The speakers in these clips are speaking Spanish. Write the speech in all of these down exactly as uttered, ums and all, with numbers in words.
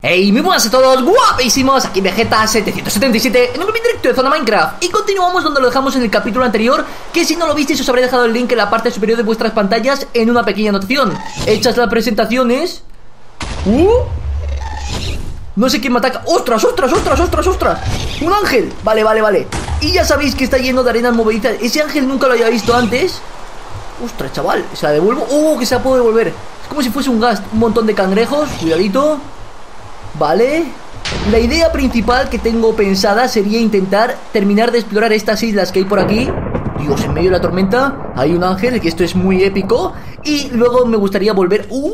Hey, muy buenas a todos, guapísimos, aquí Vegeta setecientos setenta y siete en un nuevo directo de Zona Minecraft. Y continuamos donde lo dejamos en el capítulo anterior, que si no lo visteis os habré dejado el link en la parte superior de vuestras pantallas en una pequeña anotación. Hechas las presentaciones. Uh No sé quién me ataca. ¡Ostras, ostras, ostras, ostras, ostras! ¡Un ángel! Vale, vale, vale. Y ya sabéis que está lleno de arenas movedizas. Ese ángel nunca lo había visto antes. ¡Ostras, chaval! ¿Se la devuelvo? ¡Oh, que se la puedo devolver! Es como si fuese un gas. Un montón de cangrejos. Cuidadito. Vale. La idea principal que tengo pensada sería intentar terminar de explorar estas islas que hay por aquí. Dios, en medio de la tormenta hay un ángel, que esto es muy épico. Y luego me gustaría volver... ¡Uh!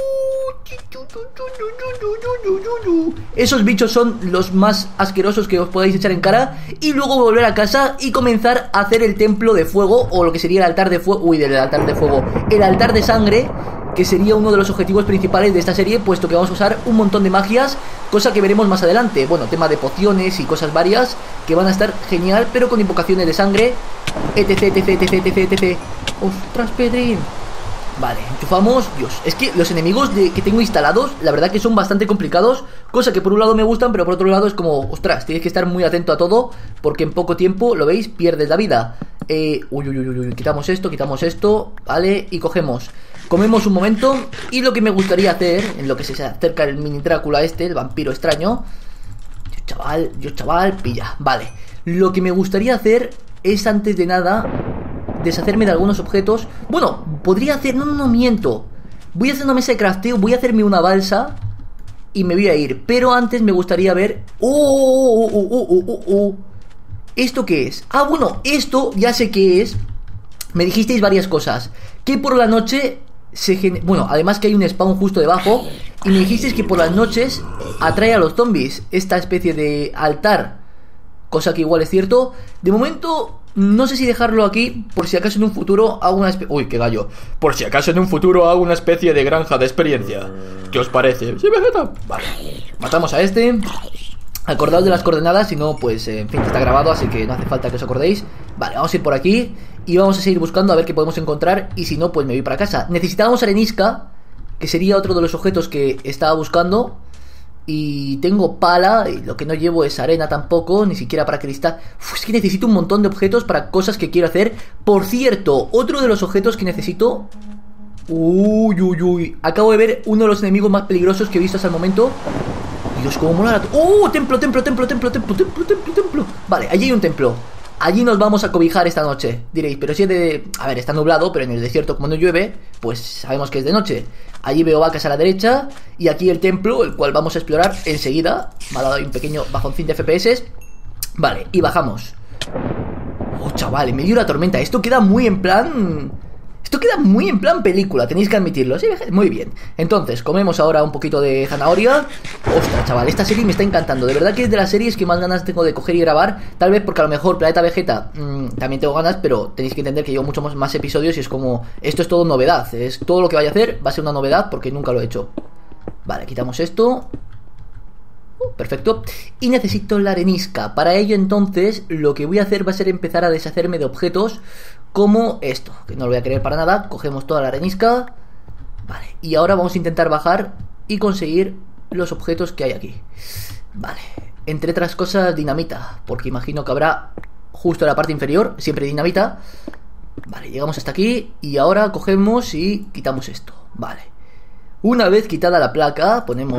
Esos bichos son los más asquerosos que os podáis echar en cara. Y luego volver a casa y comenzar a hacer el templo de fuego, o lo que sería el altar de fuego. Uy, del altar de fuego, el altar de sangre, que sería uno de los objetivos principales de esta serie, puesto que vamos a usar un montón de magias, cosa que veremos más adelante. Bueno, tema de pociones y cosas varias que van a estar genial, pero con invocaciones de sangre, etc, etc, etc, etc, etc. Ostras, Pedrín. Vale, enchufamos. Dios, es que los enemigos de, que tengo instalados, la verdad que son bastante complicados. Cosa que por un lado me gustan, pero por otro lado es como, ostras, tienes que estar muy atento a todo, porque en poco tiempo, lo veis, pierdes la vida. eh, uy, uy, uy, uy, quitamos esto, quitamos esto. Vale, y cogemos, comemos un momento. Y lo que me gustaría hacer, en lo que se acerca el mini Drácula este, el vampiro extraño. Dios, chaval, Dios, chaval, pilla. Vale, lo que me gustaría hacer es, antes de nada, deshacerme de algunos objetos. Bueno, podría hacer... No, no, no, miento. Voy a hacer una mesa de crafteo, voy a hacerme una balsa y me voy a ir. Pero antes me gustaría ver... ¡Oh, oh, oh, oh, oh, oh, oh! ¿Esto qué es? Ah, bueno, esto ya sé qué es. Me dijisteis varias cosas. Que por la noche se genera... Bueno, además que hay un spawn justo debajo. Y me dijisteis que por las noches atrae a los zombies esta especie de altar. Cosa que igual es cierto. De momento... no sé si dejarlo aquí, por si acaso en un futuro hago una especie... Uy, qué gallo. Por si acaso en un futuro hago una especie de granja de experiencia. ¿Qué os parece? ¿Sí, Vegeta? Vale. Matamos a este. Acordaos de las coordenadas, si no, pues, en fin, está grabado, así que no hace falta que os acordéis. Vale, vamos a ir por aquí y vamos a seguir buscando a ver qué podemos encontrar. Y si no, pues me voy para casa. Necesitábamos arenisca, que sería otro de los objetos que estaba buscando. Y tengo pala, y lo que no llevo es arena tampoco, ni siquiera para cristal. Uf, es que necesito un montón de objetos para cosas que quiero hacer. Por cierto, otro de los objetos que necesito... Uy, uy, uy. Acabo de ver uno de los enemigos más peligrosos que he visto hasta el momento. Dios, cómo mola la... ¡Oh! Templo, templo, templo, templo, templo, templo, templo, templo. Vale, allí hay un templo. Allí nos vamos a cobijar esta noche. Diréis, pero si es de... A ver, está nublado, pero en el desierto, como no llueve, pues sabemos que es de noche. Allí veo vacas a la derecha. Y aquí el templo, el cual vamos a explorar enseguida. Me ha dado ahí un pequeño bajoncín de F P S. Vale, y bajamos. Oh, chaval, en medio de la tormenta. Esto queda muy en plan... Esto queda muy en plan película, tenéis que admitirlo. Sí, muy bien. Entonces, comemos ahora un poquito de zanahoria. Ostras, chaval, esta serie me está encantando. De verdad que es de las series que más ganas tengo de coger y grabar. Tal vez porque a lo mejor Planeta Vegeta mmm, también tengo ganas, pero tenéis que entender que llevo muchos más, más episodios y es como... Esto es todo novedad. Es todo lo que vaya a hacer va a ser una novedad porque nunca lo he hecho. Vale, quitamos esto. Uh, perfecto. Y necesito la arenisca. Para ello, entonces, lo que voy a hacer va a ser empezar a deshacerme de objetos como esto, que no lo voy a querer para nada. Cogemos toda la arenisca. Vale, y ahora vamos a intentar bajar y conseguir los objetos que hay aquí. Vale, entre otras cosas dinamita, porque imagino que habrá justo en la parte inferior siempre dinamita. Vale, llegamos hasta aquí. Y ahora cogemos y quitamos esto. Vale, una vez quitada la placa, ponemos...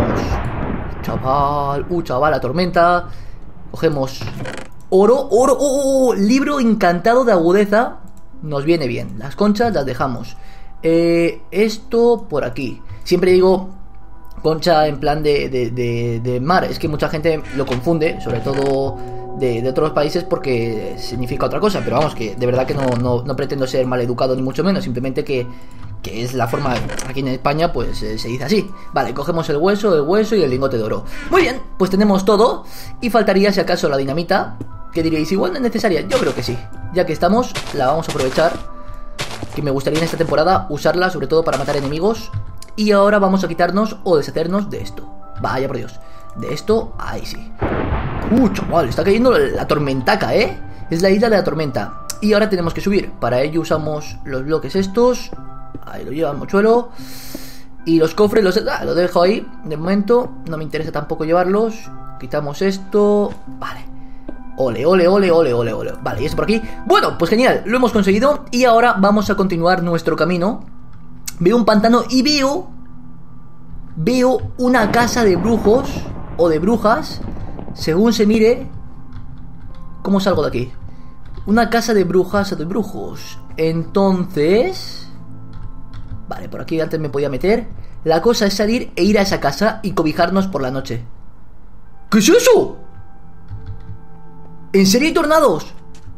Chaval, uh, chaval, la tormenta. Cogemos oro, oro, oh, oh, libro encantado de agudeza. Nos viene bien. Las conchas las dejamos. eh, Esto por aquí. Siempre digo concha en plan de, de, de, de mar. Es que mucha gente lo confunde, sobre todo de, de otros países, porque significa otra cosa. Pero vamos, que de verdad que no, no, no pretendo ser maleducado ni mucho menos. Simplemente que, que es la forma. Aquí en España pues eh, se dice así. Vale, cogemos el hueso, el hueso y el lingote de oro. Muy bien, pues tenemos todo. Y faltaría si acaso la dinamita, que diréis, igual no es necesaria. Yo creo que sí. Ya que estamos, la vamos a aprovechar. Que me gustaría en esta temporada usarla, sobre todo para matar enemigos. Y ahora vamos a quitarnos o deshacernos de esto. Vaya por Dios. De esto, ahí sí. Uh, chaval, está cayendo la tormentaca, ¿eh? Es la isla de la tormenta. Y ahora tenemos que subir. Para ello usamos los bloques estos. Ahí lo lleva el mochuelo. Y los cofres los, ah, los dejo ahí. De momento, no me interesa tampoco llevarlos. Quitamos esto. Vale. Ole, ole, ole, ole, ole, ole. Vale, y esto por aquí. Bueno, pues genial, lo hemos conseguido. Y ahora vamos a continuar nuestro camino. Veo un pantano y veo... Veo una casa de brujos o de brujas, según se mire. ¿Cómo salgo de aquí? Una casa de brujas o de brujos. Entonces... Vale, por aquí antes me podía meter. La cosa es salir e ir a esa casa y cobijarnos por la noche. ¿Qué es eso? ¿En serio hay tornados?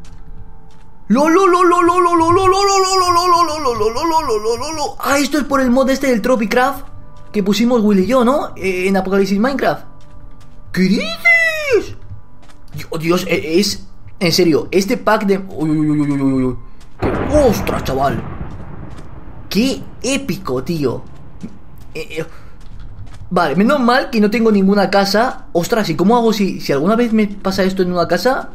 Ah, esto es por el mod este del Tropicraft que pusimos Will y yo, ¿no? Eh, en Apocalipsis Minecraft. ¿Qué dices? Dios, Dios, es... En serio, este pack de... Uy, uy, uy, uy, uy, uy. ¿Qué? ¡Ostras, chaval! ¡Qué épico, tío! Eh, eh. Vale, menos mal que no tengo ninguna casa. Ostras, ¿y cómo hago si, si alguna vez me pasa esto en una casa?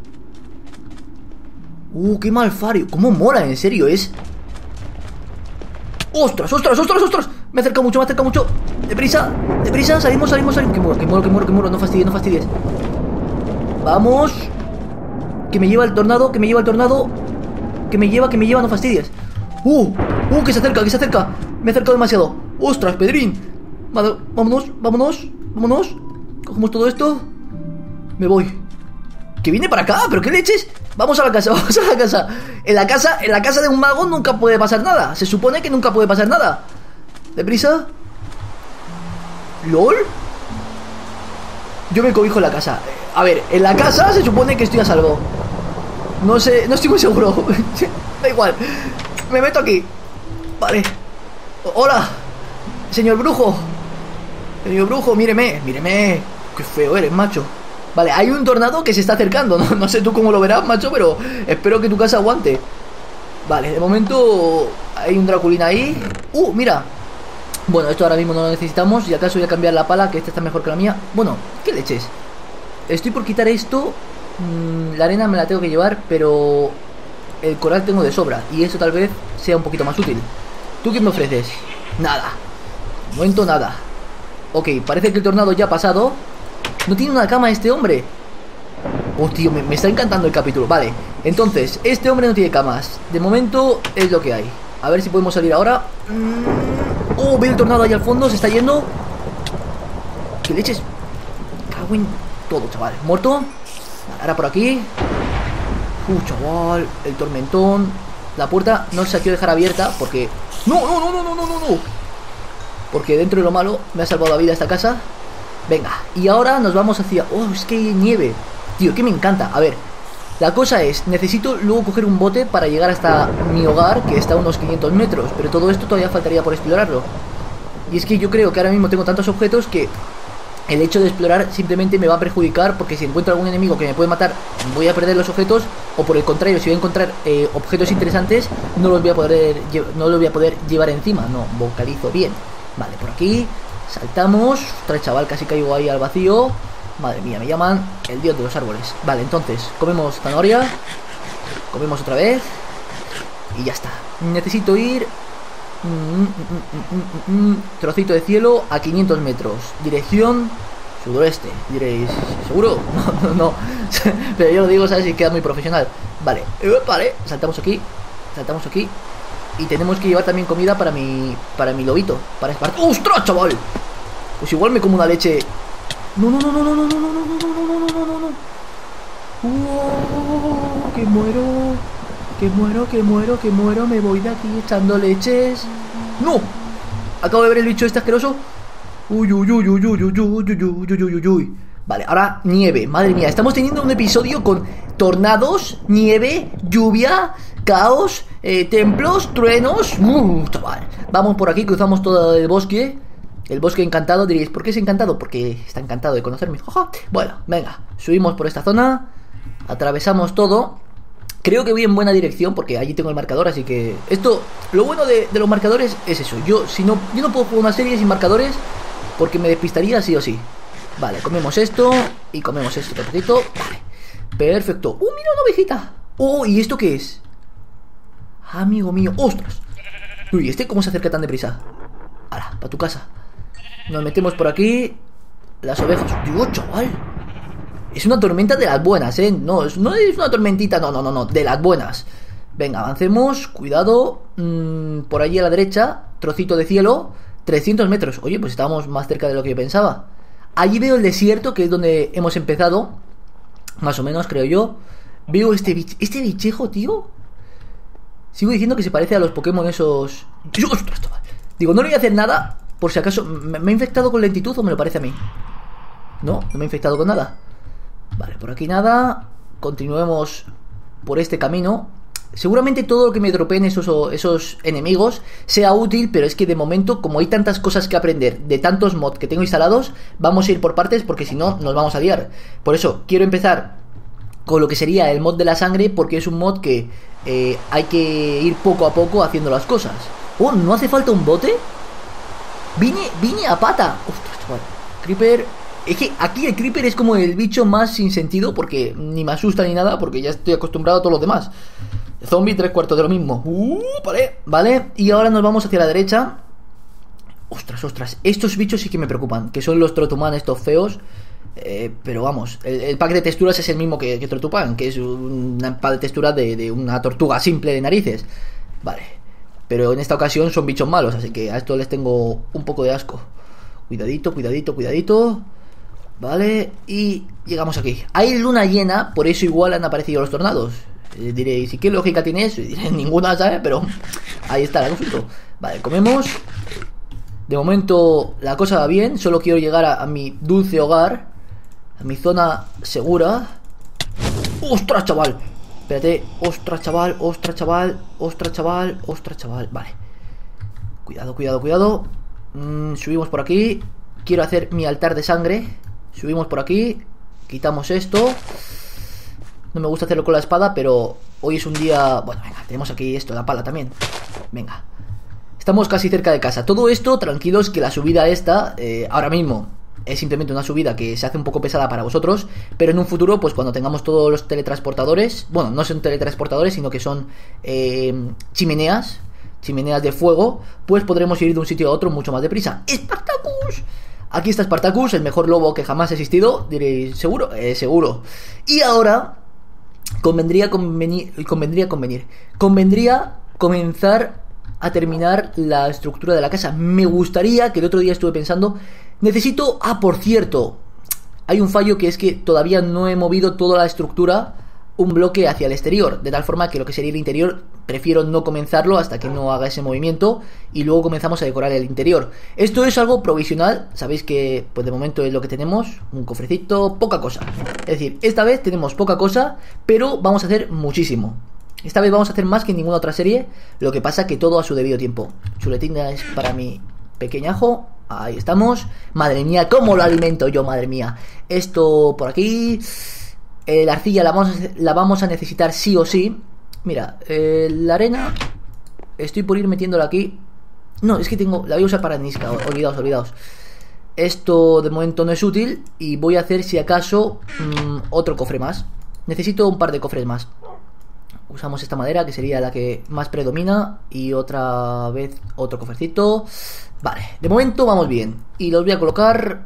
Uh, qué malfario. ¿Cómo mola, en serio? Es... ¡Ostras, ostras, ostras, ostras! Me acerca mucho, me acerca mucho. Deprisa, deprisa, salimos, salimos, salimos. Que muero, que muero, que muero, que muero. No fastidies, no fastidies. Vamos. Que me lleva el tornado, que me lleva el tornado. Que me lleva, que me lleva, no fastidies. Uh, uh, que se acerca, que se acerca. Me he acercado demasiado. ¡Ostras, Pedrín! Vale, vámonos, vámonos, vámonos. Cogemos todo esto. Me voy. ¿Que viene para acá? ¿Pero qué leches? Vamos a la casa, vamos a la casa. En la casa, en la casa de un mago nunca puede pasar nada. Se supone que nunca puede pasar nada. Deprisa. ¿Lol? Yo me cobijo en la casa. A ver, en la casa se supone que estoy a salvo. No sé, no estoy muy seguro. Da igual. Me meto aquí. Vale. Hola, señor brujo. Señor brujo, míreme, míreme. Qué feo eres, macho. Vale, hay un tornado que se está acercando. No, no sé tú cómo lo verás, macho, pero espero que tu casa aguante. Vale, de momento hay un Draculín ahí. Uh, mira. Bueno, esto ahora mismo no lo necesitamos. Y acaso voy a cambiar la pala, que esta está mejor que la mía. Bueno, ¿qué leches? Estoy por quitar esto. mm, La arena me la tengo que llevar, pero el coral tengo de sobra. Y eso tal vez sea un poquito más útil. ¿Tú qué me ofreces? Nada. De momento nada. Ok, parece que el tornado ya ha pasado. No tiene una cama este hombre. Oh, tío, me, me está encantando el capítulo. Vale, entonces, este hombre no tiene camas. De momento es lo que hay. A ver si podemos salir ahora. Oh, veo el tornado ahí al fondo, se está yendo. ¿Qué leches? Cago en todo, chaval. ¿Muerto? Vale, ahora por aquí. Uh, chaval, el tormentón. La puerta no se ha querido dejar abierta porque... ¡No, no, no, no, no, no, no, no! Porque dentro de lo malo me ha salvado la vida esta casa. Venga, y ahora nos vamos hacia... Oh, es que hay nieve. Tío, que me encanta. A ver, la cosa es, necesito luego coger un bote para llegar hasta mi hogar, que está a unos quinientos metros. Pero todo esto todavía faltaría por explorarlo. Y es que yo creo que ahora mismo tengo tantos objetos que el hecho de explorar simplemente me va a perjudicar, porque si encuentro algún enemigo que me puede matar, voy a perder los objetos. O por el contrario, si voy a encontrar eh, objetos interesantes, no los voy a poder no los voy a poder llevar encima. No, vocalizo bien. Vale, por aquí saltamos. Ostras, chaval, casi caigo ahí al vacío. Madre mía, me llaman el dios de los árboles. Vale, entonces, comemos zanahoria. Comemos otra vez. Y ya está. Necesito ir mm, mm, mm, mm, mm, trocito de cielo a quinientos metros. Dirección sudoeste. Diréis, ¿seguro? No, no, no. Pero yo lo digo, ¿sabes? Y queda muy profesional. Vale, eh, vale, saltamos aquí. Saltamos aquí. Y tenemos que llevar también comida para mi para mi lobito, para espartar. ¡Ostras, chaval! Pues igual me como una leche. No, no, no, no, no, no, no, no, no, no, no, no, no, no. ¡Oh! Que muero. Que muero, que muero, que muero. Me voy de aquí echando leches. ¡No! Acabo de ver el bicho este asqueroso. Uy, uy, uy, uy, uy, uy, uy, uy, uy, uy, uy, uy. Vale, ahora nieve. Madre mía, estamos teniendo un episodio con tornados, nieve, lluvia, caos, eh, templos, truenos. Uh, chaval. Vamos por aquí, cruzamos todo el bosque. El bosque encantado. Diréis, ¿por qué es encantado? Porque está encantado de conocerme. Jaja. Bueno, venga, subimos por esta zona. Atravesamos todo. Creo que voy en buena dirección porque allí tengo el marcador, así que... Esto, lo bueno de, de los marcadores es eso. Yo, si no, yo no puedo jugar una serie sin marcadores porque me despistaría sí o sí. Vale, comemos esto y comemos esto un poquito. Vale, perfecto. ¡Uh, mira una ovejita! ¡Oh, ¿y esto qué es? Amigo mío, ¡ostras! Uy, ¿este cómo se acerca tan deprisa? Ahora, para tu casa. Nos metemos por aquí. Las ovejas. Dios, chaval. Es una tormenta de las buenas, ¿eh? No, no es una tormentita, no, no, no, no. De las buenas. Venga, avancemos. Cuidado. Mm, por allí a la derecha. Trocito de cielo. trescientos metros. Oye, pues estábamos más cerca de lo que yo pensaba. Allí veo el desierto, que es donde hemos empezado. Más o menos, creo yo. Veo este bich este bichejo, tío. Sigo diciendo que se parece a los Pokémon esos. ¡Ostras, chaval! Digo, no le voy a hacer nada. Por si acaso, ¿me, ¿me ha infectado con lentitud o me lo parece a mí? No, no me ha infectado con nada. Vale, por aquí nada. Continuemos por este camino. Seguramente todo lo que me dropeen esos, esos enemigos sea útil, pero es que de momento, como hay tantas cosas que aprender de tantos mods que tengo instalados, vamos a ir por partes porque si no nos vamos a liar. Por eso quiero empezar con lo que sería el mod de la sangre, porque es un mod que eh, hay que ir poco a poco haciendo las cosas. Oh, ¿no hace falta un bote? Vine, vine a pata. Ostras, chaval. Creeper. Es que aquí el Creeper es como el bicho más sin sentido, porque ni me asusta ni nada, porque ya estoy acostumbrado a todos los demás. Zombie, tres cuartos de lo mismo. Uh, vale, vale. Y ahora nos vamos hacia la derecha. Ostras, ostras. Estos bichos sí que me preocupan, que son los Trotuman estos feos. Eh, pero vamos, el, el pack de texturas es el mismo que, que Trotupan, que es un pack de texturas de, de una tortuga simple de narices. Vale. Pero en esta ocasión son bichos malos, así que a estos les tengo un poco de asco. Cuidadito, cuidadito, cuidadito. Vale, y llegamos aquí. Hay luna llena, por eso igual han aparecido los tornados. eh, Diréis, ¿y qué lógica tiene eso? Y diré, ninguna, ¿sabes? Pero ahí está el asunto. Vale, comemos. De momento la cosa va bien. Solo quiero llegar a, a mi dulce hogar, a mi zona segura. ¡Ostras, chaval! Espérate, ostras, chaval, ostras, chaval, ostras, chaval, ostras, chaval. Vale. Cuidado, cuidado, cuidado. Mm, subimos por aquí. Quiero hacer mi altar de sangre. Subimos por aquí. Quitamos esto. No me gusta hacerlo con la espada, pero hoy es un día... Bueno, venga, tenemos aquí esto, la pala también. Venga. Estamos casi cerca de casa. Todo esto, tranquilos, que la subida esta, eh, ahora mismo, es simplemente una subida que se hace un poco pesada para vosotros, pero en un futuro, pues cuando tengamos todos los teletransportadores, bueno, no son teletransportadores, sino que son eh, chimeneas, chimeneas de fuego, pues podremos ir de un sitio a otro mucho más deprisa. ¡Spartacus! Aquí está Spartacus, el mejor lobo que jamás ha existido. Diréis, ¿seguro? Eh, seguro. Y ahora, convendría convenir, convendría convenir, convendría comenzar a terminar la estructura de la casa. Me gustaría, que el otro día estuve pensando, necesito... Ah, por cierto, hay un fallo, que es que todavía no he movido toda la estructura un bloque hacia el exterior, de tal forma que lo que sería el interior prefiero no comenzarlo hasta que no haga ese movimiento y luego comenzamos a decorar el interior. Esto es algo provisional, sabéis que pues de momento es lo que tenemos, un cofrecito, poca cosa. Es decir, esta vez tenemos poca cosa, pero vamos a hacer muchísimo. Esta vez vamos a hacer más que en ninguna otra serie, lo que pasa que todo a su debido tiempo. Chuletina es para mi pequeñajo. Ahí estamos. Madre mía, cómo lo alimento yo, madre mía. Esto por aquí. Eh, la arcilla la vamos, a, la vamos a necesitar sí o sí. Mira, eh, la arena estoy por ir metiéndola aquí. No, es que tengo, la voy a usar para Niska. Olvidaos, olvidaos. Esto de momento no es útil. Y voy a hacer si acaso mmm, otro cofre más. Necesito un par de cofres más. Usamos esta madera, que sería la que más predomina. Y otra vez otro cofrecito. Vale, de momento vamos bien. Y los voy a colocar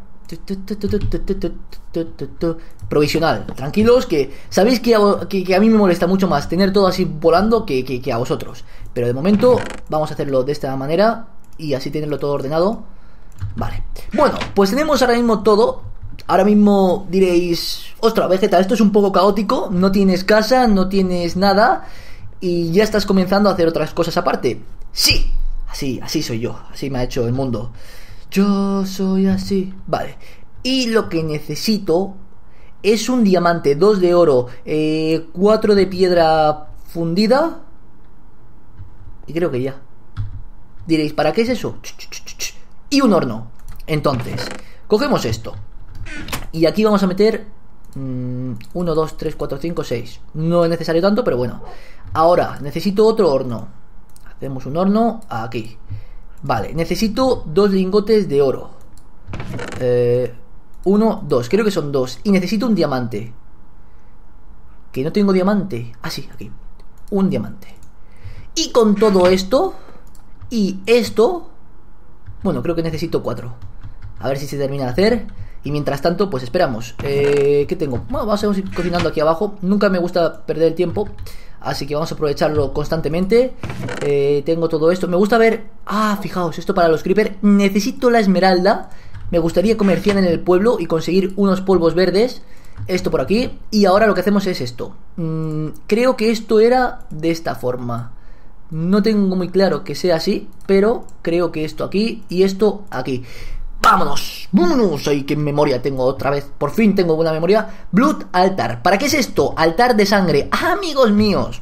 provisional. Tranquilos, que sabéis que a, que, que a mí me molesta mucho más tener todo así volando que, que, que a vosotros. Pero de momento vamos a hacerlo de esta manera y así tenerlo todo ordenado. Vale, bueno, pues tenemos ahora mismo todo. Ahora mismo diréis, ostras, Vegeta, esto es un poco caótico. No tienes casa, no tienes nada y ya estás comenzando a hacer otras cosas aparte. Sí, así, así soy yo. Así me ha hecho el mundo. Yo soy así. Vale. Y lo que necesito es un diamante, dos de oro, eh, cuatro de piedra fundida. Y creo que ya. Diréis, ¿para qué es eso? Y un horno. Entonces, cogemos esto. Y aquí vamos a meter uno, dos, tres, cuatro, cinco, seis. No es necesario tanto, pero bueno. Ahora, necesito otro horno. Hacemos un horno aquí. Vale, necesito dos lingotes de oro. Eh, uno, dos, creo que son dos. Y necesito un diamante. Que no tengo diamante. Ah, sí, aquí. Un diamante. Y con todo esto y esto Bueno, creo que necesito cuatro. A ver si se termina de hacer. Y mientras tanto, pues esperamos. eh, ¿Qué tengo? Bueno, vamos a ir cocinando aquí abajo. Nunca me gusta perder el tiempo, así que vamos a aprovecharlo constantemente. eh, Tengo todo esto. Me gusta ver... Ah, fijaos, esto para los creepers. Necesito la esmeralda. Me gustaría comerciar en el pueblo y conseguir unos polvos verdes. Esto por aquí. Y ahora lo que hacemos es esto. mm, Creo que esto era de esta forma. No tengo muy claro que sea así, pero creo que esto aquí y esto aquí. ¡Vámonos! ¡Vámonos! ¡Ay, qué memoria tengo otra vez! Por fin tengo buena memoria. Blood Altar. ¿Para qué es esto? Altar de sangre. ¡Ah, amigos míos!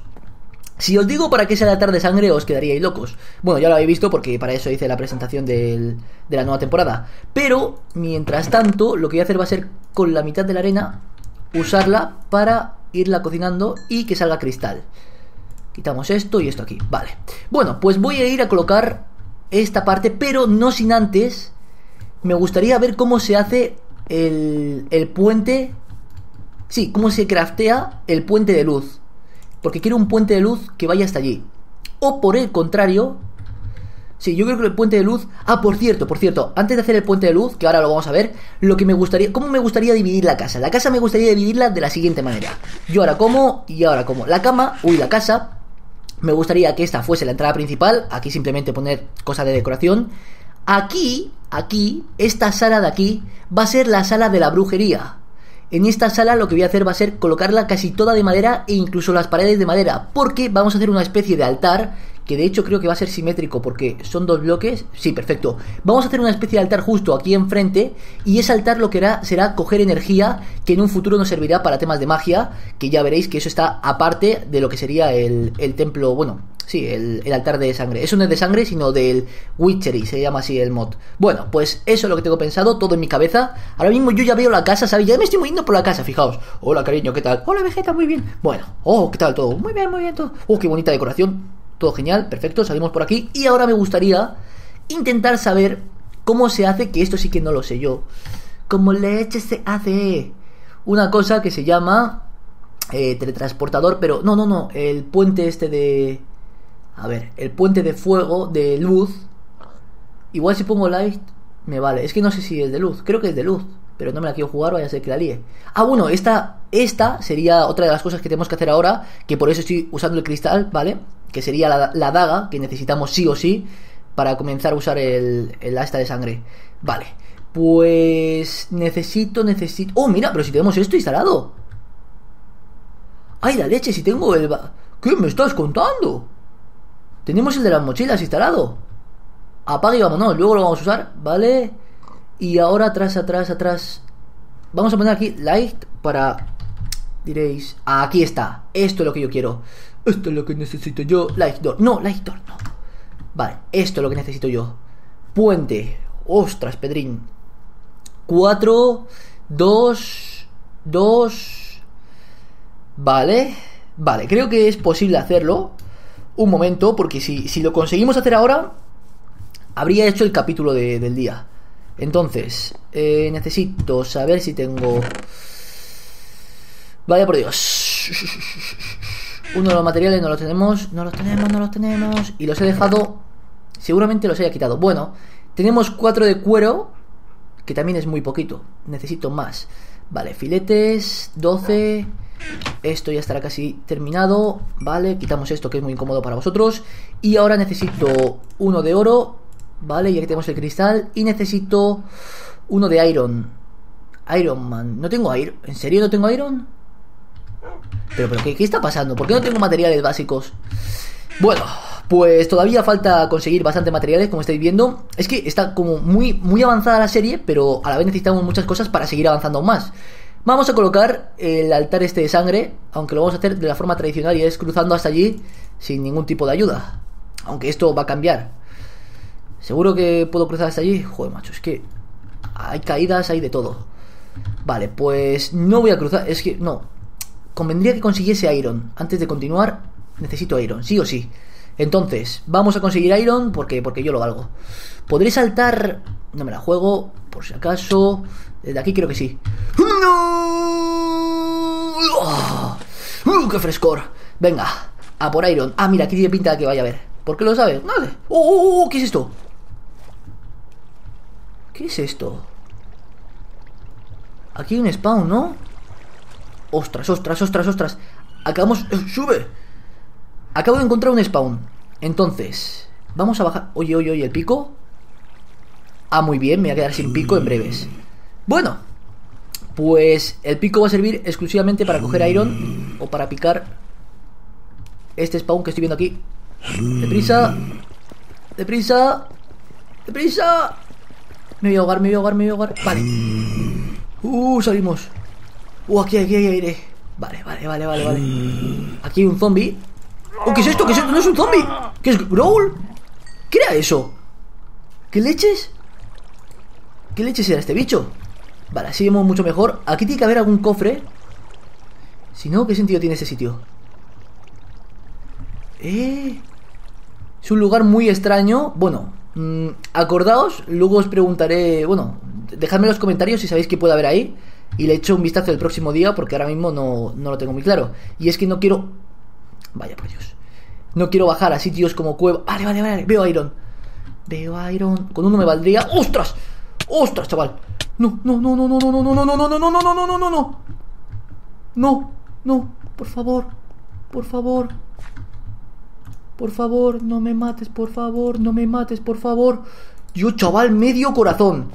Si os digo para qué es el altar de sangre, os quedaríais locos. Bueno, ya lo habéis visto porque para eso hice la presentación del, de la nueva temporada. Pero, mientras tanto, lo que voy a hacer va a ser con la mitad de la arena usarla para irla cocinando y que salga cristal. Quitamos esto y esto aquí. Vale. Bueno, pues voy a ir a colocar esta parte, pero no sin antes... Me gustaría ver cómo se hace el, el puente. Sí, cómo se craftea el puente de luz. Porque quiero un puente de luz que vaya hasta allí. O por el contrario... Sí, yo creo que el puente de luz... Ah, por cierto, por cierto, antes de hacer el puente de luz, que ahora lo vamos a ver, lo que me gustaría... ¿Cómo me gustaría dividir la casa? La casa me gustaría dividirla de la siguiente manera. Yo ahora como y ahora como. La cama, uy, la casa... Me gustaría que esta fuese la entrada principal. Aquí simplemente poner cosas de decoración. Aquí, aquí, esta sala de aquí va a ser la sala de la brujería. En esta sala lo que voy a hacer va a ser colocarla casi toda de madera e incluso las paredes de madera, porque vamos a hacer una especie de altar, que de hecho creo que va a ser simétrico porque son dos bloques. Sí, perfecto. Vamos a hacer una especie de altar justo aquí enfrente, y ese altar lo que hará será coger energía que en un futuro nos servirá para temas de magia, que ya veréis que eso está aparte de lo que sería el, el templo, bueno... Sí, el, el altar de sangre. Eso no es de sangre, sino del Witchery, se llama así el mod. Bueno, pues eso es lo que tengo pensado, todo en mi cabeza. Ahora mismo yo ya veo la casa, ¿sabes? Ya me estoy moviendo por la casa, fijaos. Hola, cariño, ¿qué tal? Hola, Vegeta, muy bien. Bueno, oh, ¿qué tal todo? Muy bien, muy bien todo. Oh, qué bonita decoración. Todo genial, perfecto, salimos por aquí. Y ahora me gustaría intentar saber cómo se hace, que esto sí que no lo sé yo. Cómo leche se hace una cosa que se llama eh, teletransportador, pero no, no, no, el puente este de... A ver, el puente de fuego, de luz. Igual si pongo light me vale. Es que no sé si es de luz. Creo que es de luz, pero no me la quiero jugar, vaya a ser que la líe. Ah, bueno, esta, esta sería otra de las cosas que tenemos que hacer ahora, que por eso estoy usando el cristal, ¿vale? Que sería la, la daga, que necesitamos sí o sí para comenzar a usar el, el asta de sangre. Vale, pues necesito, necesito... Oh, mira, pero si tenemos esto instalado. ¡Ay, la leche! Si tengo el... ¿Qué me estás contando? Tenemos el de las mochilas instalado. Apaga y vámonos, luego lo vamos a usar, ¿vale? Y ahora atrás, atrás, atrás. Vamos a poner aquí light para... Diréis, aquí está, esto es lo que yo quiero. Esto es lo que necesito yo. Light door, no, light door, no. Vale, esto es lo que necesito yo. Puente, ostras, Pedrín. Cuatro, dos, dos. Vale, vale, creo que es posible hacerlo. Un momento, porque si, si lo conseguimos hacer ahora, habría hecho el capítulo de, del día. Entonces, eh, necesito saber si tengo... Vaya por Dios. Uno de los materiales no los tenemos, no los tenemos, no los tenemos. Y los he dejado... Seguramente los haya quitado. Bueno, tenemos cuatro de cuero, que también es muy poquito. Necesito más. Vale, filetes, doce... Esto ya estará casi terminado. Vale, quitamos esto que es muy incómodo para vosotros. Y ahora necesito uno de oro. Vale, ya que tenemos el cristal. Y necesito uno de iron. Iron Man, no tengo iron. ¿En serio no tengo iron? Pero, pero ¿qué, qué está pasando? ¿Por qué no tengo materiales básicos? Bueno, pues todavía falta conseguir bastante materiales, como estáis viendo. Es que está como muy, muy avanzada la serie, pero a la vez necesitamos muchas cosas para seguir avanzando aún más. Vamos a colocar el altar este de sangre, aunque lo vamos a hacer de la forma tradicional y es cruzando hasta allí sin ningún tipo de ayuda. Aunque esto va a cambiar. ¿Seguro que puedo cruzar hasta allí? Joder, macho, es que hay caídas, hay de todo. Vale, pues no voy a cruzar, es que no. Convendría que consiguiese iron. Antes de continuar, necesito iron, sí o sí. Entonces, vamos a conseguir iron porque, porque yo lo valgo. ¿Podré saltar? No me la juego, por si acaso. Desde aquí creo que sí. ¡No! ¡Oh! ¡Uh, qué frescor! Venga, a por iron. Ah, mira, aquí tiene pinta de que vaya a ver. ¿Por qué lo sabes? No sé. ¡Oh, oh, oh! ¿Qué es esto? ¿Qué es esto? Aquí hay un spawn, ¿no? Ostras, ostras, ostras, ostras. Acabamos... ¡Sube! Acabo de encontrar un spawn. Entonces, vamos a bajar... Oye, oye, oye, ¿el pico? Ah, muy bien, me voy a quedar sin pico en breves. Bueno, pues el pico va a servir exclusivamente para coger iron o para picar este spawn que estoy viendo aquí. Deprisa. Deprisa. Deprisa. Me voy a ahogar, me voy a ahogar, me voy a ahogar. Vale. Uh, salimos. Uh, aquí, aquí hay aire. Vale, vale, vale, vale, vale. Aquí hay un zombie. Oh, ¿qué es esto? ¿Qué es esto? ¿No es un zombie? ¿Qué es? ¿Growl? ¿Qué era eso? ¿Qué leches? ¿Qué leches era este bicho? Vale, así vemos mucho mejor. Aquí tiene que haber algún cofre. Si no, ¿qué sentido tiene este sitio? Eh... Es un lugar muy extraño. Bueno, mmm, acordaos. Luego os preguntaré. Bueno, dejadme en los comentarios si sabéis qué puede haber ahí. Y le echo un vistazo el próximo día, porque ahora mismo no, no lo tengo muy claro. Y es que no quiero... Vaya por Dios. No quiero bajar a sitios como cueva. Vale, vale, vale. Veo iron. Veo iron. Con uno me valdría... ¡Ostras! ¡Ostras, chaval! No, no, no, no, no, no, no, no, no, no, no, no, no, no, no, no, no, no. No, no, por favor. Por favor. Por favor, no me mates, por favor, no me mates, por favor. Yo, chaval, medio corazón.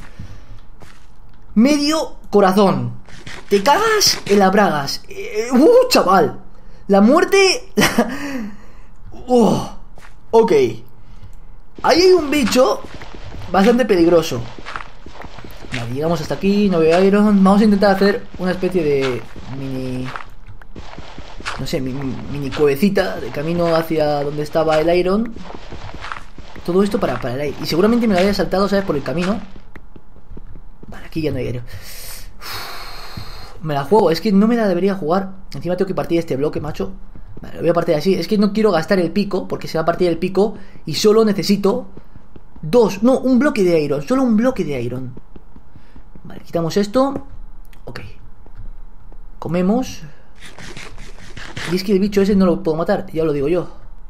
Medio corazón. Te cagas en las bragas. Eh, uh, chaval. La muerte... uh, ok. Ahí hay un bicho bastante peligroso. Vale, llegamos hasta aquí, no veo iron. Vamos a intentar hacer una especie de mini... No sé, mini, mini cuevecita de camino hacia donde estaba el iron. Todo esto para, para el aire. Y seguramente me lo había saltado, ¿sabes? Por el camino. Vale, aquí ya no hay aire. Me la juego, es que no me la debería jugar. Encima tengo que partir este bloque, macho. Vale, lo voy a partir así. Es que no quiero gastar el pico, porque se va a partir el pico. Y solo necesito dos, no, un bloque de iron. Solo un bloque de iron. Vale, quitamos esto. Ok. Comemos. Y es que el bicho ese no lo puedo matar, ya lo digo yo.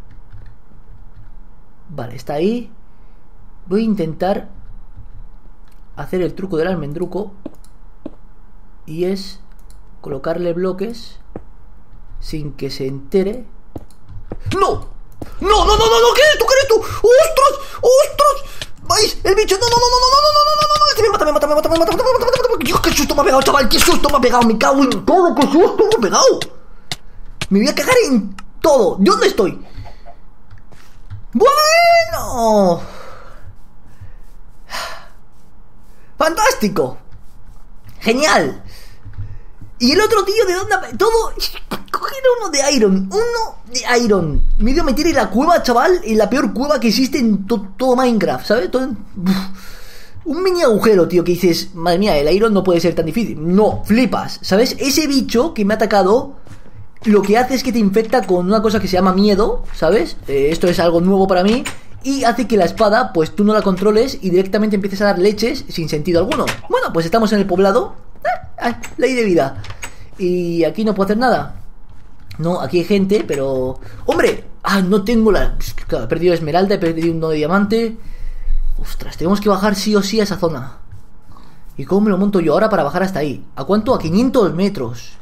Vale, está ahí. Voy a intentar hacer el truco del almendruco. Y es colocarle bloques sin que se entere. ¡No! ¡No, no, no, no, no! ¿Qué eres tú? ¿Qué eres tú? ¡Ostras! ¡Ostras! ¿Vais? ¡El bicho! ¡No, no, no, no, no, no, no, no, no, no! ¡Que me mata, me mata, me mata, me mata, me mata, me mata, me mata! ¡Dios, qué susto me ha pegado, chaval! ¡Qué susto me ha pegado! ¡Me cago en todo! ¡Qué susto me ha pegado! Me voy a cagar en todo. ¿Dónde estoy? Bueno. Fantástico. Genial. Y el otro tío, ¿de dónde? Todo... Coger uno de iron. Uno de iron. Me dio a meter en la cueva, chaval. En la peor cueva que existe en to todo Minecraft, ¿sabes? Todo... Un mini agujero, tío, que dices... Madre mía, el iron no puede ser tan difícil. No, flipas, ¿sabes? Ese bicho que me ha atacado... Lo que hace es que te infecta con una cosa que se llama miedo, ¿sabes? Eh, esto es algo nuevo para mí. Y hace que la espada, pues tú no la controles y directamente empieces a dar leches sin sentido alguno. Bueno, pues estamos en el poblado. Eh, ley de vida. Y aquí no puedo hacer nada. No, aquí hay gente, pero... ¡Hombre! Ah, no tengo la... Claro, he perdido esmeralda, he perdido un nodo de diamante. Ostras, tenemos que bajar sí o sí a esa zona. ¿Y cómo me lo monto yo ahora para bajar hasta ahí? ¿A cuánto? A quinientos metros.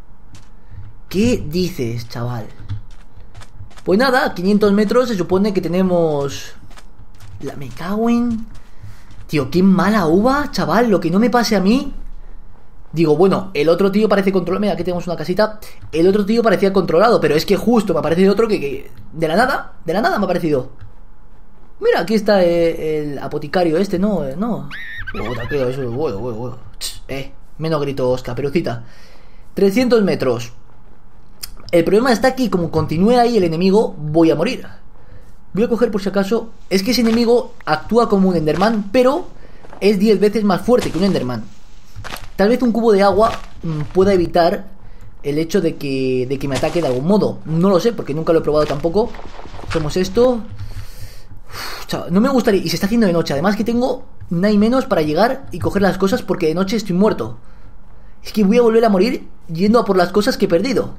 ¿Qué dices, chaval? Pues nada, quinientos metros se supone que tenemos... La me cago en... Tío, qué mala uva, chaval. Lo que no me pase a mí... Digo, bueno, el otro tío parece controlado. Mira, aquí tenemos una casita. El otro tío parecía controlado, pero es que justo me aparece otro que, que... De la nada, de la nada me ha parecido. Mira, aquí está el, el apoticario este, ¿no? No. Oh, tranquilo, eso, bueno, bueno, bueno. Eh, menos gritos, caperucita. trescientos metros. El problema está que como continúe ahí el enemigo, voy a morir. Voy a coger por si acaso... Es que ese enemigo actúa como un Enderman, pero es diez veces más fuerte que un Enderman. Tal vez un cubo de agua mmm, pueda evitar el hecho de que, de que me ataque de algún modo. No lo sé, porque nunca lo he probado tampoco. Hacemos esto. Uf, chaval, no me gustaría... Y se está haciendo de noche. Además que tengo nada y menos para llegar y coger las cosas porque de noche estoy muerto. Es que voy a volver a morir yendo a por las cosas que he perdido.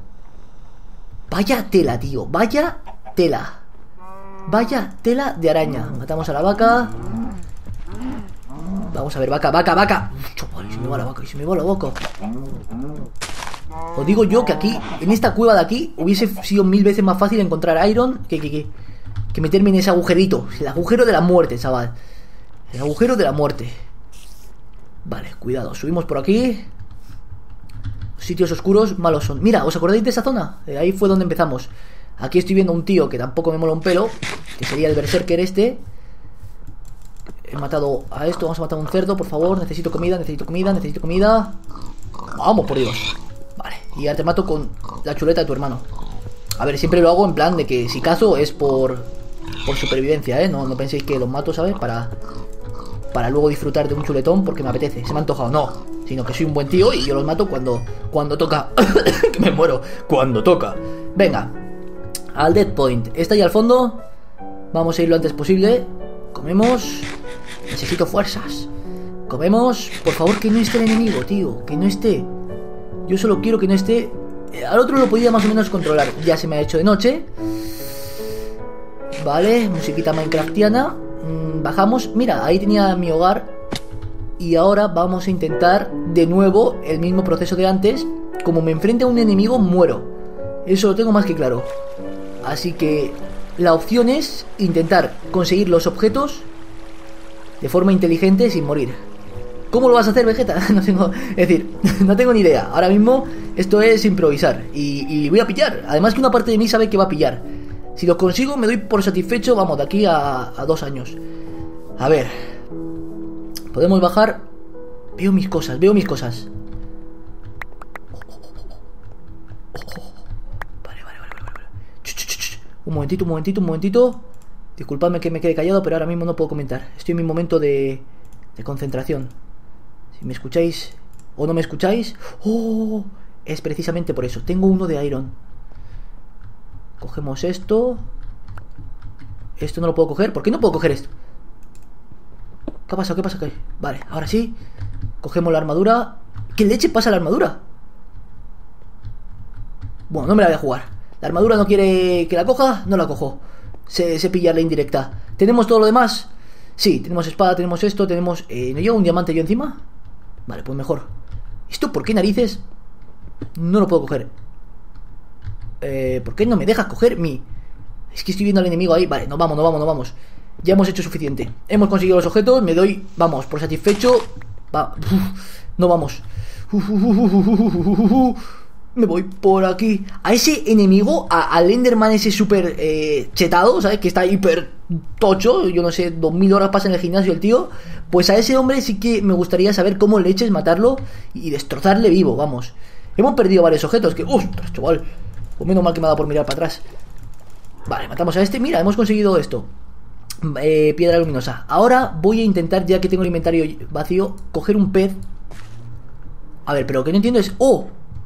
Vaya tela, tío. Vaya tela. Vaya tela de araña. Matamos a la vaca. Vamos a ver, vaca, vaca, vaca. Uf, chaval, se me va la vaca, se me va la vaca. Os digo yo que aquí, en esta cueva de aquí, hubiese sido mil veces más fácil encontrar iron que, que, que, que meterme en ese agujerito. El agujero de la muerte, chaval. El agujero de la muerte. Vale, cuidado, subimos por aquí. Sitios oscuros malos son. Mira, ¿os acordáis de esa zona? Eh, ahí fue donde empezamos. Aquí estoy viendo un tío que tampoco me mola un pelo, que sería el berserker este. He matado a esto, vamos a matar a un cerdo, por favor. Necesito comida, necesito comida, necesito comida. Vamos, por Dios. Vale, y ya te mato con la chuleta de tu hermano. A ver, siempre lo hago en plan de que si cazo es por Por supervivencia, ¿eh? No, no penséis que los mato, ¿sabes? Para Para luego disfrutar de un chuletón porque me apetece, se me ha antojado, no. Sino que soy un buen tío y yo los mato cuando Cuando toca. Que me muero. Cuando toca. Venga, al dead point. Está ahí al fondo. Vamos a ir lo antes posible. Comemos. Necesito fuerzas. Comemos. Por favor, que no esté el enemigo, tío. Que no esté. Yo solo quiero que no esté. Al otro lo podía más o menos controlar. Ya se me ha hecho de noche. Vale, musiquita minecraftiana. mm, Bajamos, mira, ahí tenía mi hogar. Y ahora vamos a intentar de nuevo el mismo proceso de antes. Como me enfrente a un enemigo, muero. Eso lo tengo más que claro. Así que la opción es intentar conseguir los objetos de forma inteligente sin morir. ¿Cómo lo vas a hacer, Vegeta? No tengo, es decir, no tengo ni idea. Ahora mismo esto es improvisar. Y, y voy a pillar. Además que una parte de mí sabe que va a pillar. Si lo consigo me doy por satisfecho. Vamos, de aquí a, a dos años. A ver. Podemos bajar. Veo mis cosas, veo mis cosas. Vale, vale, vale, vale. Ch, ch, ch. Un momentito, un momentito, un momentito. Disculpadme que me quede callado, pero ahora mismo no puedo comentar. Estoy en mi momento de, de concentración. Si me escucháis o no me escucháis, oh, es precisamente por eso. Tengo uno de iron. Cogemos esto. Esto no lo puedo coger. ¿Por qué no puedo coger esto? ¿Qué ha pasado? ¿Qué pasa? ¿Qué? Vale, ahora sí. Cogemos la armadura. ¿Qué leche pasa la armadura? Bueno, no me la voy a jugar. La armadura no quiere que la coja, no la cojo. Se, se pilla la indirecta. ¿Tenemos todo lo demás? Sí, tenemos espada, tenemos esto, tenemos... Eh, ¿No llevo un diamante yo encima? Vale, pues mejor. ¿Esto por qué narices? No lo puedo coger. Eh, ¿Por qué no me dejas coger mi...? Es que estoy viendo al enemigo ahí. Vale, nos vamos, nos vamos, nos vamos. Ya hemos hecho suficiente. Hemos conseguido los objetos, me doy... Vamos, por satisfecho. Va. Uf, no vamos. Uf, uf, uf, uf, uf, uf. Me voy por aquí. A ese enemigo, a, al Enderman ese súper eh, chetado, ¿sabes? Que está hiper tocho. Yo no sé, dos mil horas pasa en el gimnasio el tío. Pues a ese hombre sí que me gustaría saber cómo leches matarlo y destrozarle vivo, vamos. Hemos perdido varios objetos que... ¡Ostras, chaval! Pues menos mal que me ha dado por mirar para atrás. Vale, matamos a este. Mira, hemos conseguido esto. Eh, piedra luminosa. Ahora voy a intentar, ya que tengo el inventario vacío, coger un pez. A ver, pero lo que no entiendo es... ¡Oh!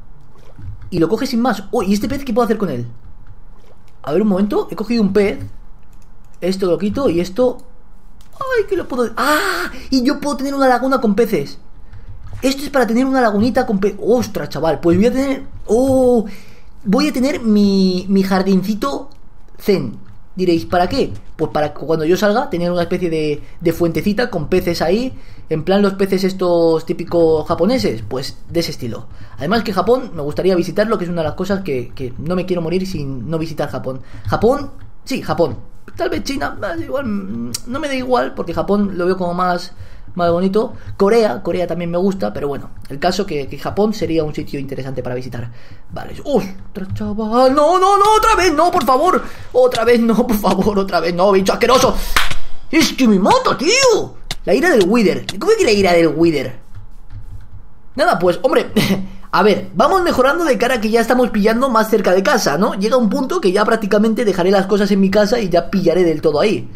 Y lo coge sin más. Oh, ¿y este pez qué puedo hacer con él? A ver, un momento. He cogido un pez. Esto lo quito y esto... ¡Ay, que lo puedo... ¡Ah! Y yo puedo tener una laguna con peces. Esto es para tener una lagunita con peces. ¡Ostras, chaval! Pues voy a tener... ¡Oh! Voy a tener mi, mi jardincito zen. Diréis, ¿para qué? Pues para que cuando yo salga tener una especie de, de fuentecita con peces ahí. En plan los peces estos típicos japoneses. Pues de ese estilo. Además que Japón me gustaría visitarlo, que es una de las cosas que, que no me quiero morir sin no visitar Japón. Japón, sí, Japón. Tal vez China, igual, no me da igual, porque Japón lo veo como más, más bonito. Corea, Corea también me gusta, pero bueno, el caso que, que Japón sería un sitio interesante para visitar. Vale, ostras, chaval, no, no, no, otra vez, no, por favor. Otra vez, no, por favor, otra vez, no, bicho asqueroso. Es que me mata, tío. La ira del Wither. ¿Cómo que la ira del Wither? Nada, pues, hombre, a ver, vamos mejorando de cara a que ya estamos pillando más cerca de casa, ¿no? Llega un punto que ya prácticamente dejaré las cosas en mi casa y ya pillaré del todo ahí.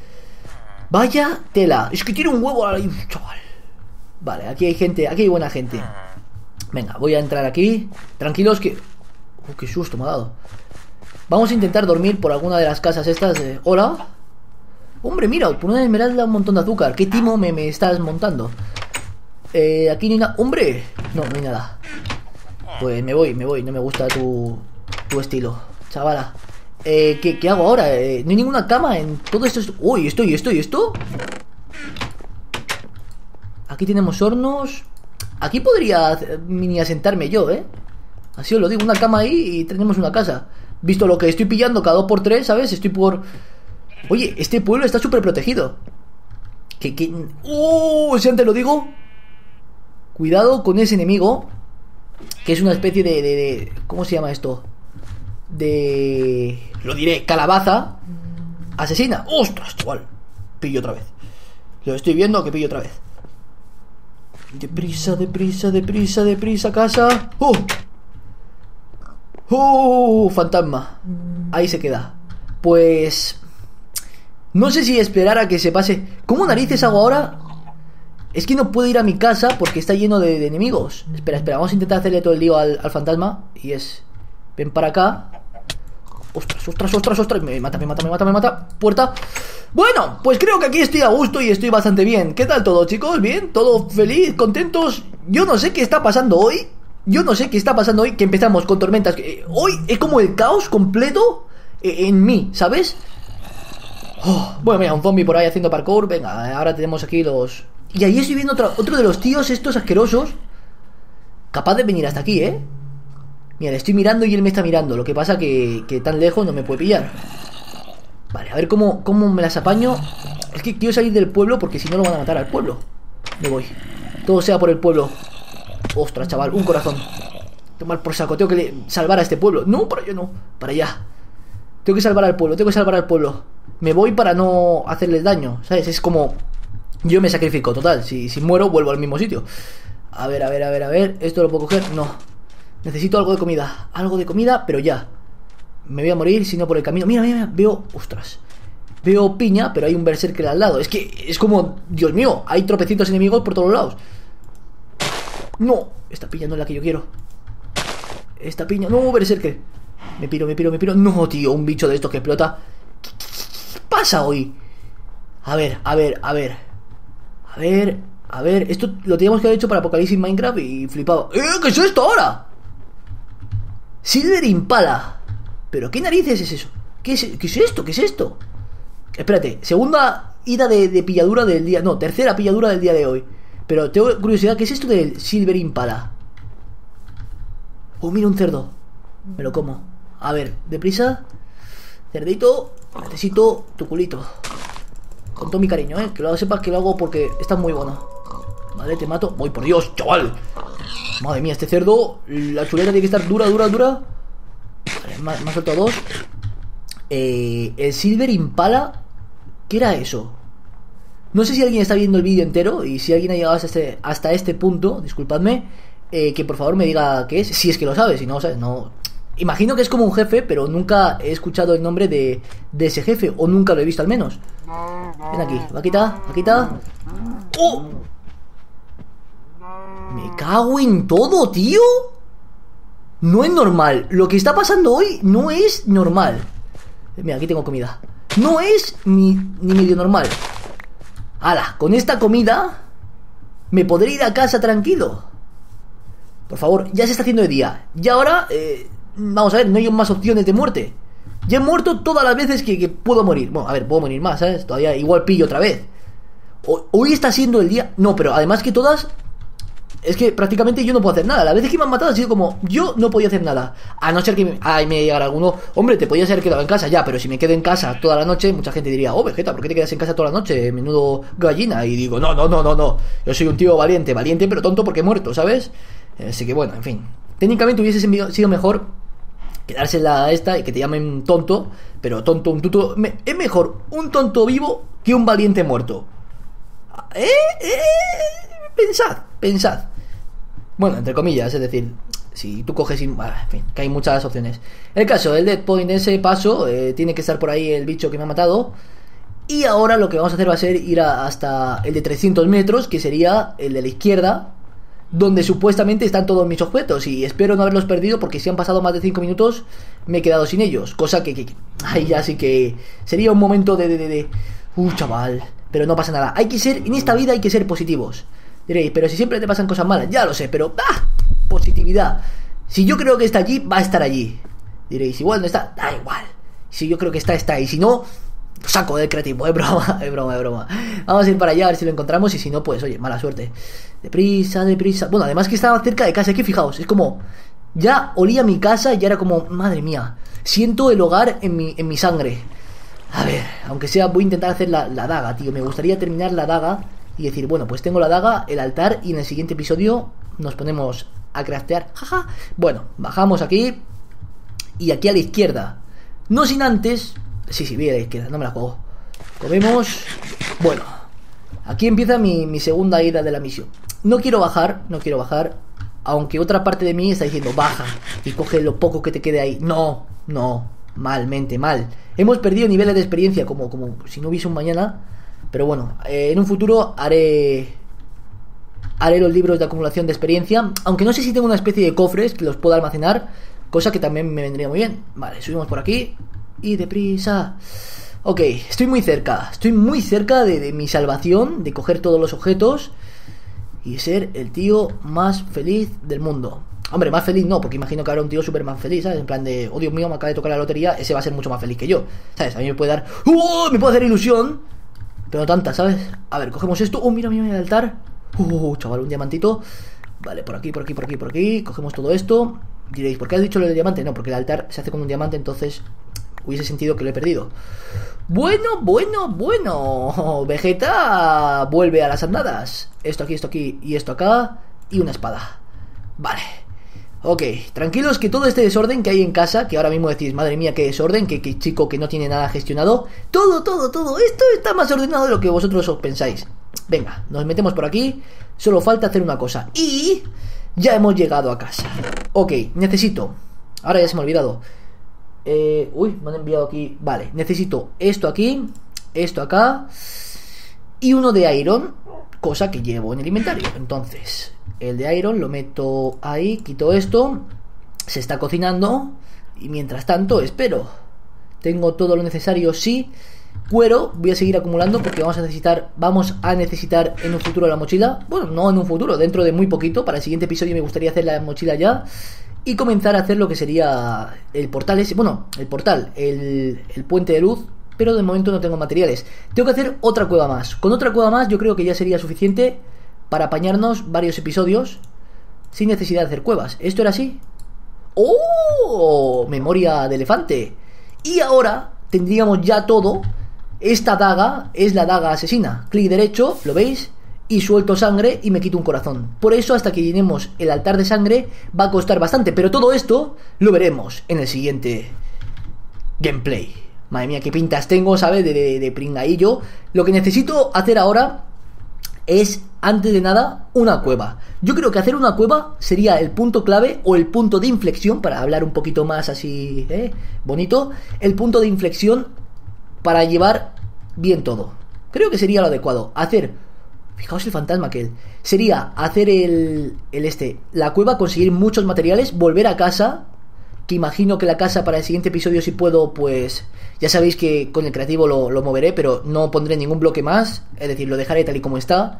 Vaya tela. Es que tiene un huevo ahí, chaval. Vale, aquí hay gente, aquí hay buena gente. Venga, voy a entrar aquí. Tranquilos que... Uh, qué susto me ha dado. Vamos a intentar dormir por alguna de las casas estas de... Hola. Hombre, mira, por una esmeralda un montón de azúcar. ¿Qué timo me, me estás montando? Eh, aquí no hay nada... ¡Hombre! No, no hay nada. Pues me voy, me voy. No me gusta tu, tu estilo, chavala. Eh, ¿qué, ¿qué hago ahora? Eh, no hay ninguna cama en todo esto. Uy, ¿esto y esto y esto? Aquí tenemos hornos. Aquí podría mini asentarme yo, ¿eh? Así os lo digo, una cama ahí y tenemos una casa. Visto lo que estoy pillando cada dos por tres, ¿sabes? Estoy por... Oye, este pueblo está súper protegido. Que, que... ¡Uh! Si antes lo digo. Cuidado con ese enemigo, que es una especie de, de, de... ¿Cómo se llama esto? De... Lo diré, calabaza asesina. ¡Ostras, chaval! Pillo otra vez. Lo estoy viendo que pillo otra vez. Deprisa, deprisa, deprisa, deprisa, casa. ¡Oh! ¡Oh! Fantasma. Ahí se queda. Pues... no sé si esperar a que se pase. ¿Cómo narices hago ahora? Es que no puedo ir a mi casa porque está lleno de, de enemigos. Espera, espera, vamos a intentar hacerle todo el lío al, al fantasma. Y es... ven para acá. Ostras, ostras, ostras, ostras. Me mata, me mata, me mata, me mata. Puerta. Bueno, pues creo que aquí estoy a gusto y estoy bastante bien. ¿Qué tal todo, chicos? ¿Bien? ¿Todo feliz? ¿Contentos? Yo no sé qué está pasando hoy. Yo no sé qué está pasando hoy. Que empezamos con tormentas. Hoy es como el caos completo en mí, ¿sabes? Oh, bueno, mira, un zombie por ahí haciendo parkour. Venga, ahora tenemos aquí los... Y ahí estoy viendo otro, otro de los tíos estos asquerosos. Capaz de venir hasta aquí, ¿eh? Mira, le estoy mirando y él me está mirando. Lo que pasa que, que tan lejos no me puede pillar. Vale, a ver cómo, cómo me las apaño. Es que quiero salir del pueblo porque si no lo van a matar al pueblo. Me voy. Todo sea por el pueblo. Ostras, chaval, un corazón. Tomar por saco, tengo que le- salvar a este pueblo. No, para allá no, para allá. Tengo que salvar al pueblo, tengo que salvar al pueblo. Me voy para no hacerles daño, ¿sabes? Es como... yo me sacrifico, total. Si, si muero, vuelvo al mismo sitio. A ver, a ver, a ver, a ver. ¿Esto lo puedo coger? No. Necesito algo de comida. Algo de comida, pero ya. Me voy a morir si no por el camino. Mira, mira, mira. Veo... ostras. Veo piña, pero hay un berserker al lado. Es que es como... Dios mío, hay tropecientos enemigos por todos lados. No. Esta piña no es la que yo quiero. Esta piña... no, berserker. Me piro, me piro, me piro. No, tío, un bicho de estos que explota. ¿Qué, qué, qué pasa hoy? A ver, a ver, a ver. A ver, a ver. Esto lo teníamos que haber hecho para Apocalipsis Minecraft y flipaba. ¡Eh! ¿Qué es esto ahora? Silver Impala. ¿Pero qué narices es eso? ¿Qué es, qué es esto? ¿Qué es esto? Espérate, segunda ida de, de pilladura del día. No, tercera pilladura del día de hoy. Pero tengo curiosidad, ¿qué es esto del Silver Impala? Oh, mira un cerdo. Me lo como. A ver, deprisa. Cerdito, necesito tu culito. Con todo mi cariño, eh. Que lo sepas que lo hago porque está muy bueno. Vale, te mato. ¡Voy por Dios, chaval! Madre mía, este cerdo. La chuleta tiene que estar dura, dura, dura. Vale, me, me ha soltado dos. Eh, el Silver Impala. ¿Qué era eso? No sé si alguien está viendo el vídeo entero. Y si alguien ha llegado hasta este, hasta este punto, disculpadme, eh, que por favor me diga qué es. Si es que lo sabe, si no, ¿sabes? No. Imagino que es como un jefe, pero nunca he escuchado el nombre de, de ese jefe. O nunca lo he visto al menos. Ven aquí, vaquita, vaquita. ¡Oh! Me cago en todo, tío. No es normal. Lo que está pasando hoy no es normal. Mira, aquí tengo comida. No es ni, ni medio normal. Ala, con esta comida me podré ir a casa tranquilo. Por favor, ya se está haciendo de día. Y ahora, eh, vamos a ver, no hay más opciones de muerte. Ya he muerto todas las veces que, que puedo morir. Bueno, a ver, puedo morir más, ¿sabes? Todavía igual pillo otra vez. Hoy, hoy está siendo el día... No, pero además que todas... Es que prácticamente yo no puedo hacer nada. Las veces que me han matado ha sido como... yo no podía hacer nada. A no ser que... me... ay, me llegara alguno... hombre, te podías haber quedado en casa ya. Pero si me quedo en casa toda la noche, mucha gente diría... oh, Vegeta, ¿por qué te quedas en casa toda la noche? Menudo gallina. Y digo, no, no, no, no, no. Yo soy un tío valiente. Valiente pero tonto porque he muerto, ¿sabes? Así que bueno, en fin. Técnicamente hubiese sido mejor... quedarse en la esta y que te llamen tonto. Pero tonto, un tuto... me... es mejor un tonto vivo que un valiente muerto. ¿Eh? ¿Eh? Pensad, pensad. Bueno, entre comillas, es decir, si tú coges... en fin, que hay muchas opciones. El caso, el dead point de ese paso, eh, tiene que estar por ahí el bicho que me ha matado. Y ahora lo que vamos a hacer va a ser ir a, hasta el de trescientos metros, que sería el de la izquierda, donde supuestamente están todos mis objetos. Y espero no haberlos perdido, porque si han pasado más de cinco minutos me he quedado sin ellos. Cosa que... que, que ay, ya sí que... sería un momento de... de, de, de uh, chaval. Pero no pasa nada. Hay que ser... en esta vida hay que ser positivos. Diréis, pero si siempre te pasan cosas malas. Ya lo sé, pero... ¡ah! Positividad. Si yo creo que está allí, va a estar allí. Diréis, igual no está... da igual. Si yo creo que está, está. Y si no... saco del creativo, es broma, es broma, es broma. Vamos a ir para allá a ver si lo encontramos y si no, pues oye, mala suerte. Deprisa, deprisa. Bueno, además que estaba cerca de casa, aquí fijaos, es como... Ya olía mi casa y ya era como, madre mía, siento el hogar en mi, en mi sangre. A ver, aunque sea, voy a intentar hacer la, la daga, tío. Me gustaría terminar la daga y decir, bueno, pues tengo la daga, el altar y en el siguiente episodio nos ponemos a craftear. Jaja. Bueno, bajamos aquí y aquí a la izquierda. No sin antes... Sí, sí, voy a la izquierda, no me la juego. Comemos... Bueno, aquí empieza mi, mi segunda ida de la misión. No quiero bajar, no quiero bajar, aunque otra parte de mí está diciendo, baja y coge lo poco que te quede ahí. No, no, malmente, mal. Hemos perdido niveles de experiencia como, como si no hubiese un mañana. Pero bueno, eh, en un futuro haré... Haré los libros de acumulación de experiencia. Aunque no sé si tengo una especie de cofres que los pueda almacenar, cosa que también me vendría muy bien. Vale, subimos por aquí y deprisa. Ok, estoy muy cerca. Estoy muy cerca de, de mi salvación, de coger todos los objetos y ser el tío más feliz del mundo. Hombre, más feliz no, porque imagino que habrá un tío Superman feliz, ¿sabes? En plan de, oh Dios mío, me acaba de tocar la lotería. Ese va a ser mucho más feliz que yo, ¿sabes? A mí me puede dar, ¡oh! Me puede hacer ilusión, pero no tanta, ¿sabes? A ver, cogemos esto. Oh, mira, mira, mira el altar. Uh, chaval, un diamantito. Vale, por aquí, por aquí, por aquí, por aquí. Cogemos todo esto. Diréis, ¿por qué has dicho lo del diamante? No, porque el altar se hace con un diamante, entonces hubiese sentido que lo he perdido. Bueno, bueno, bueno. Vegeta vuelve a las andadas. Esto aquí, esto aquí y esto acá. Y una espada. Vale. Ok, tranquilos que todo este desorden que hay en casa, que ahora mismo decís, madre mía, qué desorden, que, que chico que no tiene nada gestionado. Todo, todo, todo esto está más ordenado de lo que vosotros os pensáis. Venga, nos metemos por aquí. Solo falta hacer una cosa. Y ya hemos llegado a casa. Ok, necesito... Ahora ya se me ha olvidado. Eh, uy, me han enviado aquí. Vale, necesito esto aquí, esto acá y uno de iron, cosa que llevo en el inventario. Entonces, el de iron lo meto ahí, quito esto. Se está cocinando y mientras tanto espero. Tengo todo lo necesario, sí. Cuero, voy a seguir acumulando porque vamos a necesitar Vamos a necesitar en un futuro la mochila. Bueno, no en un futuro, dentro de muy poquito. Para el siguiente episodio me gustaría hacer la mochila ya y comenzar a hacer lo que sería el portal ese, bueno, el portal, el, el puente de luz. Pero de momento no tengo materiales. Tengo que hacer otra cueva más. Con otra cueva más yo creo que ya sería suficiente para apañarnos varios episodios sin necesidad de hacer cuevas. ¿Esto era así? ¡Oh! Memoria de elefante. Y ahora tendríamos ya todo. Esta daga es la daga asesina. Clic derecho, ¿lo veis? Y suelto sangre y me quito un corazón. Por eso hasta que llenemos el altar de sangre va a costar bastante. Pero todo esto lo veremos en el siguiente gameplay. Madre mía, qué pintas tengo, ¿sabes? De, de, de pringaillo. Lo que necesito hacer ahora es, antes de nada, una cueva. Yo creo que hacer una cueva sería el punto clave o el punto de inflexión, para hablar un poquito más así, ¿eh? Bonito. El punto de inflexión para llevar bien todo. Creo que sería lo adecuado. Hacer, fijaos el fantasma que él, sería hacer el, el este, la cueva, conseguir muchos materiales, volver a casa, que imagino que la casa para el siguiente episodio si puedo, pues ya sabéis que con el creativo lo, lo moveré, pero no pondré ningún bloque más, es decir, lo dejaré tal y como está.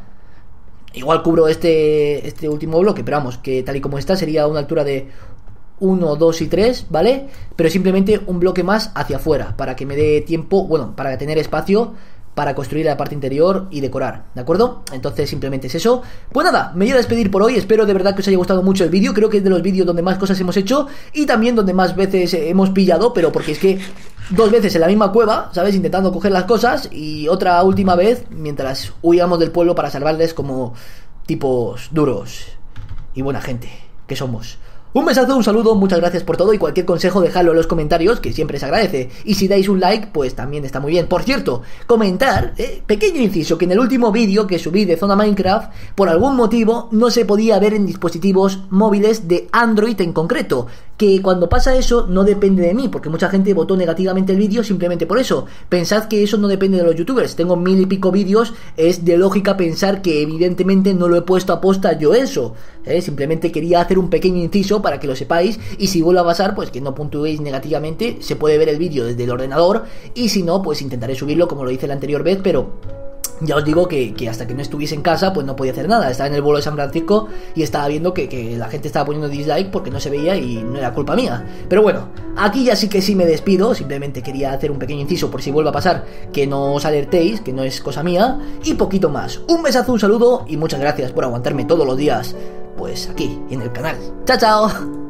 Igual cubro este, este último bloque, pero vamos, que tal y como está sería una altura de uno, dos y tres, ¿vale? Pero simplemente un bloque más hacia afuera, para que me dé tiempo, bueno, para tener espacio para construir la parte interior y decorar, ¿de acuerdo? Entonces simplemente es eso. Pues nada, me voy a despedir por hoy. Espero de verdad que os haya gustado mucho el vídeo. Creo que es de los vídeos donde más cosas hemos hecho y también donde más veces hemos pillado, pero porque es que dos veces en la misma cueva, ¿sabes? Intentando coger las cosas y otra última vez mientras huíamos del pueblo para salvarles como tipos duros y buena gente que somos. Un besazo, un saludo, muchas gracias por todo y cualquier consejo dejadlo en los comentarios, que siempre se agradece. Y si dais un like, pues también está muy bien. Por cierto, comentar, eh, pequeño inciso, que en el último vídeo que subí de Zona Minecraft, por algún motivo no se podía ver en dispositivos móviles de Android en concreto. Que cuando pasa eso no depende de mí, porque mucha gente votó negativamente el vídeo simplemente por eso. Pensad que eso no depende de los youtubers. Tengo mil y pico vídeos, es de lógica pensar que evidentemente no lo he puesto a posta yo eso. ¿eh? Simplemente quería hacer un pequeño inciso para que lo sepáis, y si vuelve a pasar, pues que no puntuéis negativamente. Se puede ver el vídeo desde el ordenador, y si no, pues intentaré subirlo como lo hice la anterior vez, pero ya os digo que, que hasta que no estuviese en casa pues no podía hacer nada. Estaba en el vuelo de San Francisco y estaba viendo que, que la gente estaba poniendo dislike porque no se veía y no era culpa mía. Pero bueno, aquí ya sí que sí me despido. Simplemente quería hacer un pequeño inciso por si vuelve a pasar, que no os alertéis, que no es cosa mía, y poquito más. Un besazo, un saludo y muchas gracias por aguantarme todos los días pues aquí en el canal. ¡Chao, chao!